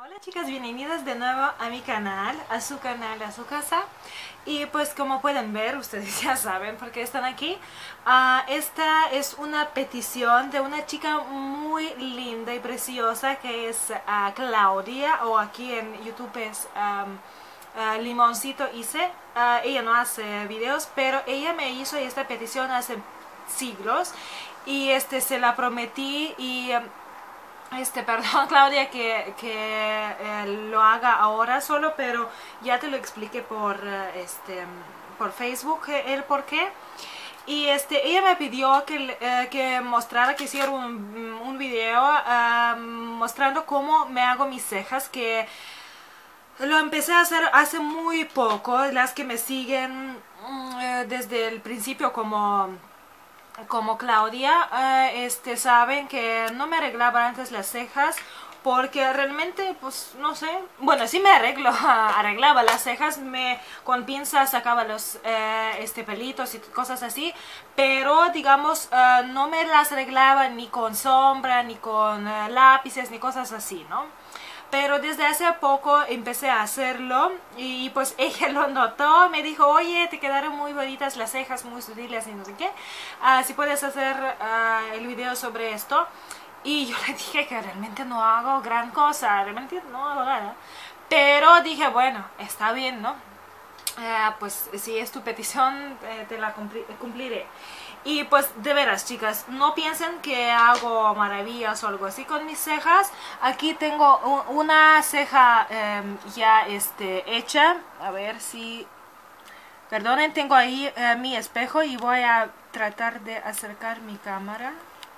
Hola chicas, bienvenidas de nuevo a mi canal, a su canal, a su casa. Y pues como pueden ver, ustedes ya saben por qué están aquí. Esta es una petición de una chica muy linda y preciosa que es Claudia, o aquí en YouTube es Limoncito Ice. Ella no hace videos, pero ella me hizo esta petición hace siglos y se la prometí y... perdón Claudia que lo haga ahora solo, pero ya te lo expliqué por Facebook el por qué. Y ella me pidió que mostrara, que hiciera un video mostrando cómo me hago mis cejas, que lo empecé a hacer hace muy poco. Las que me siguen desde el principio como Claudia, saben que no me arreglaba antes las cejas porque realmente, pues, no sé, bueno, sí me arreglaba las cejas, con pinzas sacaba los pelitos y cosas así, pero digamos, no me las arreglaba ni con sombra, ni con lápices, ni cosas así, ¿no? Pero desde hace poco empecé a hacerlo y pues ella lo notó, me dijo, oye, te quedaron muy bonitas las cejas, muy sutiles y no sé qué, si puedes hacer el video sobre esto. Y yo le dije que realmente no hago gran cosa, realmente no hago nada. Pero dije, bueno, está bien, ¿no? Pues si es tu petición, te la cumpliré. Y pues de veras chicas, no piensen que hago maravillas o algo así con mis cejas. Aquí tengo una ceja ya hecha. A ver si... Perdonen, tengo ahí mi espejo y voy a tratar de acercar mi cámara.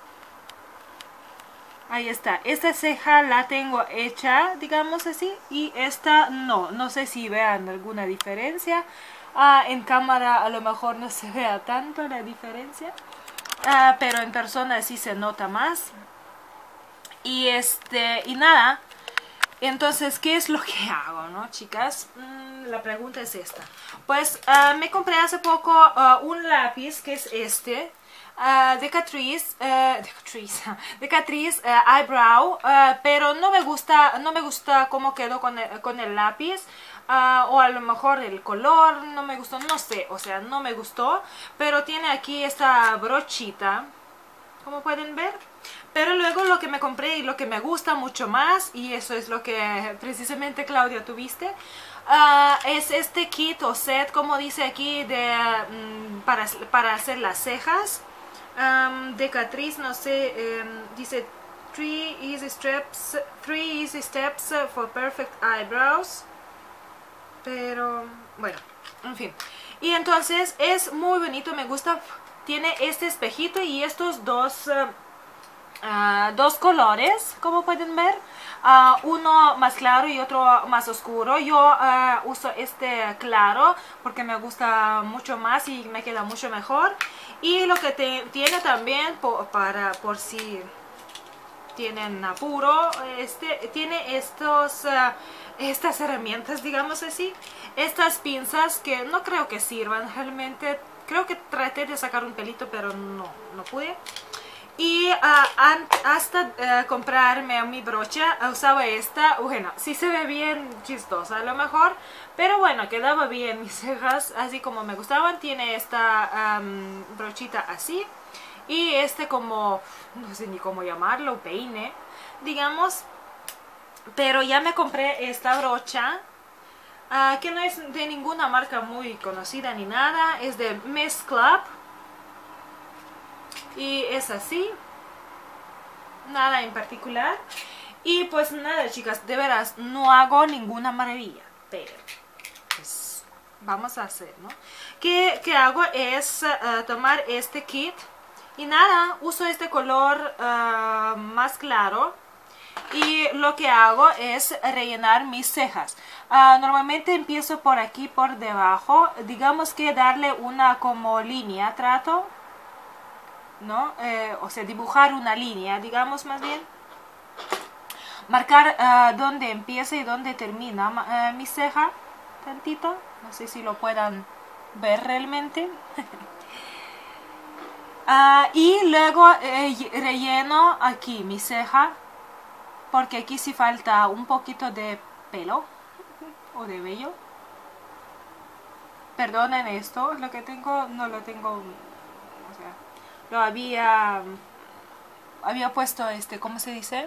Ahí está, esta ceja la tengo hecha, digamos así, y esta no sé si vean alguna diferencia. En cámara a lo mejor no se vea tanto la diferencia, pero en persona sí se nota más. Y y nada, entonces, ¿qué es lo que hago, no, chicas? La pregunta es esta. Pues me compré hace poco un lápiz que es de Catrice, de Catrice Eyebrow, pero no me gusta cómo quedó con el lápiz, o a lo mejor el color no me gustó, no sé, o sea, no me gustó, pero tiene aquí esta brochita, como pueden ver. Pero luego lo que me compré y lo que me gusta mucho más, y eso es lo que precisamente Claudia tuviste, es este kit o set, como dice aquí, para hacer las cejas, de Catrice, no sé, dice 3 easy steps for perfect eyebrows. Pero bueno, en fin. Y entonces es muy bonito, me gusta. Tiene este espejito y estos dos colores, como pueden ver, uno más claro y otro más oscuro. Yo uso este claro porque me gusta mucho más y me queda mucho mejor. Y lo que tiene también, por si tienen apuro, tiene estas herramientas, digamos así, estas pinzas que no creo que sirvan realmente. Creo que traté de sacar un pelito, pero no pude. Y hasta comprarme mi brocha usaba esta. Bueno, sí se ve bien chistosa a lo mejor, pero bueno, quedaba bien mis cejas así como me gustaban. Tiene esta brochita así y como, no sé ni cómo llamarlo, peine, digamos. Pero ya me compré esta brocha, que no es de ninguna marca muy conocida ni nada, es de Miss Club. Y es así, nada en particular. Y pues nada chicas, de veras no hago ninguna maravilla, pero pues vamos a hacer, ¿no? ¿Qué hago? Es tomar este kit y nada, uso este color más claro. Y lo que hago es rellenar mis cejas. Normalmente empiezo por aquí, por debajo. Digamos que darle una como línea, trato, ¿no? O sea, dibujar una línea, digamos más bien. Marcar dónde empieza y dónde termina mi ceja, tantito. No sé si lo puedan ver realmente. Y luego relleno aquí mi ceja. porque aquí sí falta un poquito de pelo o de vello. Perdonen esto, lo que tengo no lo tengo, o sea, lo había puesto ¿cómo se dice?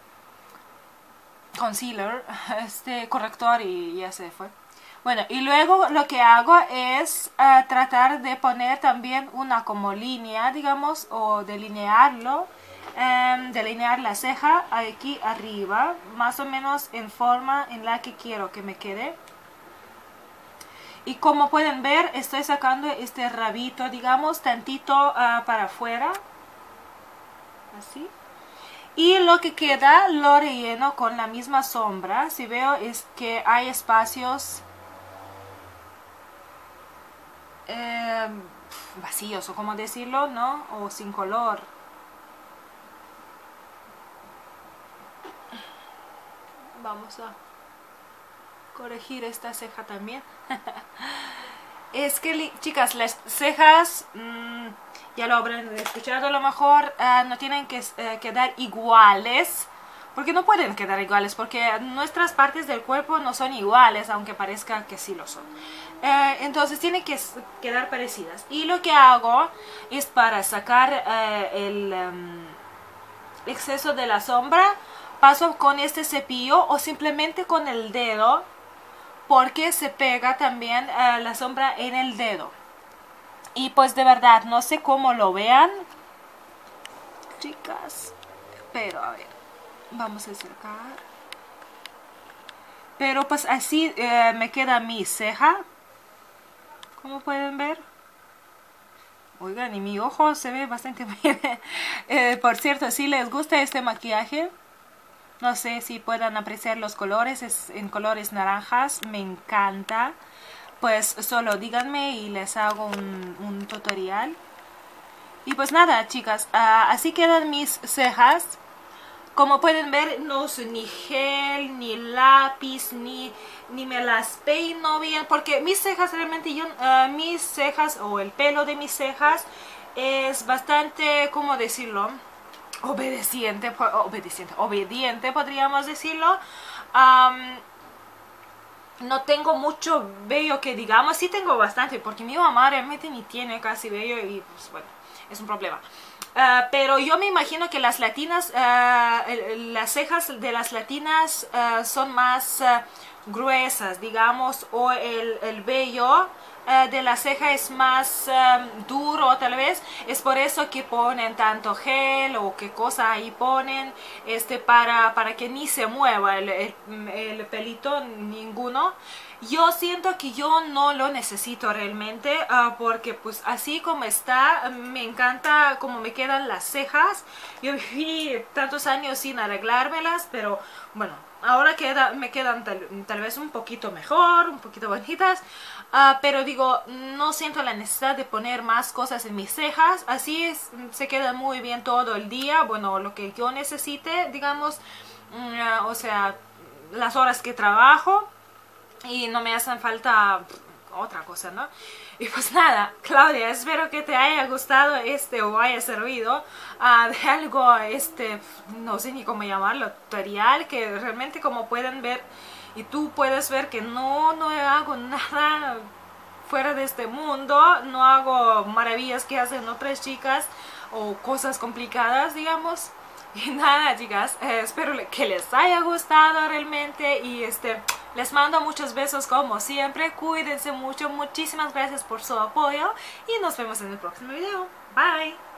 Concealer, corrector, y ya se fue. Bueno, y luego lo que hago es tratar de poner también una como línea, digamos, o delinearlo, delinear la ceja aquí arriba, más o menos en forma en la que quiero que me quede. Y como pueden ver, estoy sacando este rabito, digamos, tantito para afuera, así. Y lo que queda lo relleno con la misma sombra. Si veo es que hay espacios vacíos, o como decirlo, ¿no? O sin color. Vamos a corregir esta ceja también. Es que, chicas, las cejas, ya lo habrán escuchado a lo mejor, no tienen que quedar iguales. Porque no pueden quedar iguales, porque nuestras partes del cuerpo no son iguales, aunque parezca que sí lo son. Entonces tienen que quedar parecidas. Y lo que hago es, para sacar el exceso de la sombra, paso con este cepillo o simplemente con el dedo, porque se pega también la sombra en el dedo. Y pues de verdad, no sé cómo lo vean, chicas, pero a ver, vamos a acercar. Pero pues así me queda mi ceja, como pueden ver. Oigan, y mi ojo se ve bastante bien. Por cierto, si les gusta este maquillaje, no sé si puedan apreciar los colores, es en colores naranjas, me encanta. Pues solo díganme y les hago un tutorial. Y pues nada, chicas, así quedan mis cejas. Como pueden ver, no uso ni gel, ni lápiz, ni me las peino bien, porque mis cejas realmente, mis cejas o el pelo de mis cejas es bastante, ¿cómo decirlo? Obediente, podríamos decirlo. No tengo mucho vello que digamos, sí tengo bastante, porque mi mamá realmente ni tiene casi vello y pues bueno, es un problema. Pero yo me imagino que las latinas, las cejas de las latinas son más gruesas, digamos, o el vello de la ceja es más duro, tal vez. Es por eso que ponen tanto gel o qué cosa ahí ponen, para que ni se mueva el pelito, ninguno. Yo siento que yo no lo necesito realmente, porque pues así como está, me encanta cómo me quedan las cejas. Yo viví tantos años sin arreglármelas, pero bueno, ahora me quedan tal vez un poquito mejor, un poquito bonitas. Pero digo, no siento la necesidad de poner más cosas en mis cejas. Así se queda muy bien todo el día, bueno, lo que yo necesite, digamos, o sea, las horas que trabajo. Y no me hacen falta otra cosa, ¿no? Y pues nada, Claudia, espero que te haya gustado o haya servido de algo, no sé ni cómo llamarlo, tutorial, que realmente, como pueden ver, y tú puedes ver, que no hago nada fuera de este mundo, no hago maravillas que hacen otras chicas o cosas complicadas, digamos. Y nada, chicas, espero que les haya gustado realmente, y les mando muchos besos como siempre. Cuídense mucho, muchísimas gracias por su apoyo y nos vemos en el próximo video. Bye.